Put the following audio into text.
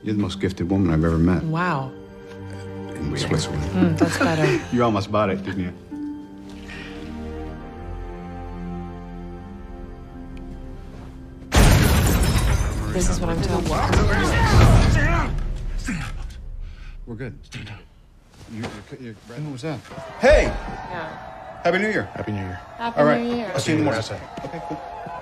You're the most gifted woman I've ever met. Wow. In Switzerland. That's better. You almost bought it, didn't you? This is what I'm talking about. We're good. What was that? Hey! Yeah. Happy New Year. Happy New Year. Happy All right. New Year. I'll see you in the morning. Yes, sir. Okay, cool.